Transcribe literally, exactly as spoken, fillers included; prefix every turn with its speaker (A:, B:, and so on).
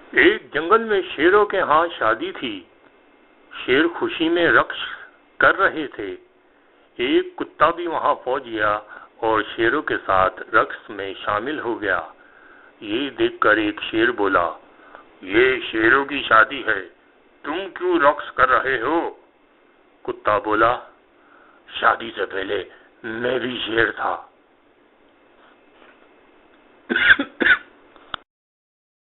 A: एक जंगल में शेरों के यहाँ शादी थी। शेर खुशी में रक्स कर रहे थे। एक कुत्ता भी वहां पहुंच गया और शेरों के साथ रक्स में शामिल हो गया। ये देखकर एक शेर बोला, ये शेरों की शादी है, तुम क्यों रक्स कर रहे हो? कुत्ता बोला, शादी से पहले मैं भी शेर था।